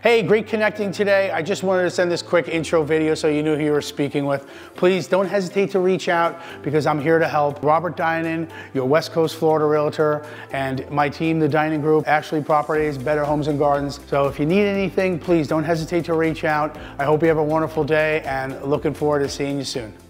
Hey, great connecting today. I just wanted to send this quick intro video so you knew who you were speaking with. Please don't hesitate to reach out because I'm here to help. Robert Dinan, your West Coast Florida realtor, and my team, the Dinan Group, Ashley Properties, Better Homes and Gardens. So if you need anything, please don't hesitate to reach out. I hope you have a wonderful day and looking forward to seeing you soon.